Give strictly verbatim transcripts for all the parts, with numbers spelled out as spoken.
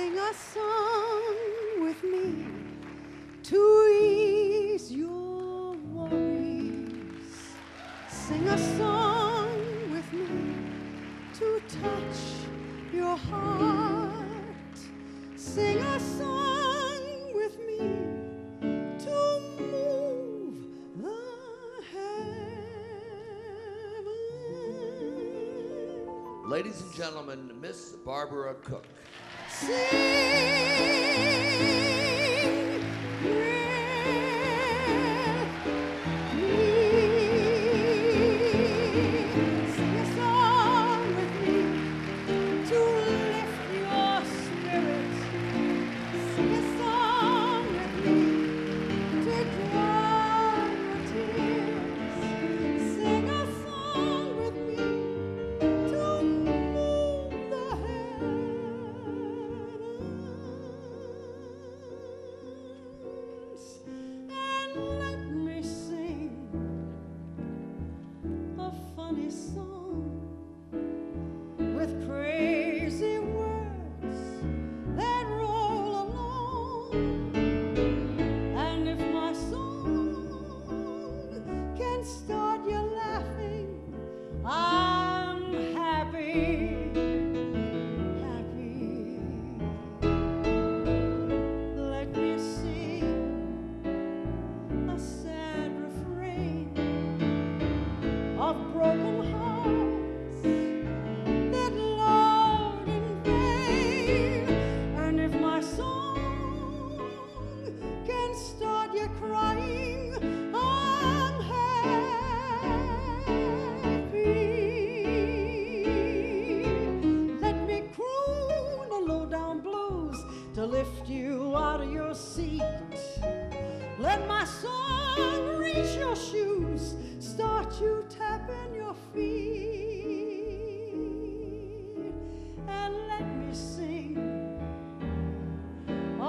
Sing a song with me to ease your worries. Sing a song with me to touch your heart. Sing a song with me to move the heavens. Ladies and gentlemen, Miss Barbara Cook. Sing with me. Sing a song with me to lift your spirits. Sing a song with me to dry your tears. Sing a song with me to move the heavens. And let me sing a funny song with crazy words that roll along. And if my song can start you laughing, I'm happy, happy. Let me sing a sad refrain of broken hearts that loved in vain. And if my song can start you crying, I'm happy. Let me croon a low-down blues to lift you out of your seat. Let my song reach your shoes, start you tapping your feet. And let me sing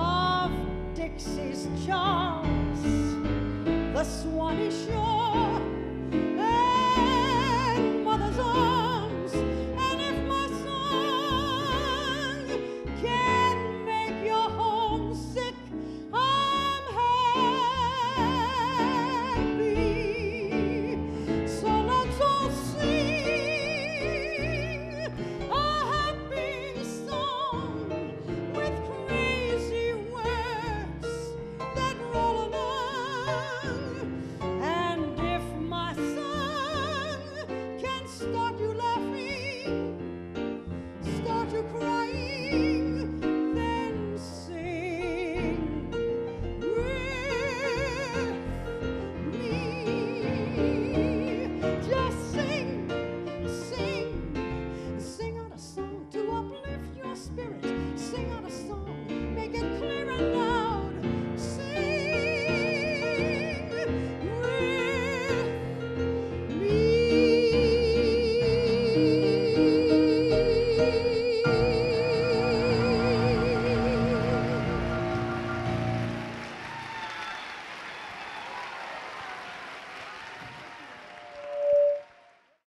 of Dixie's charms, the Swanee shore,